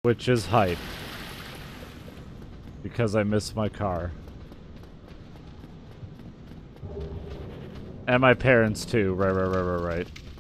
Which is hype. Because I miss my car. And my parents too, right.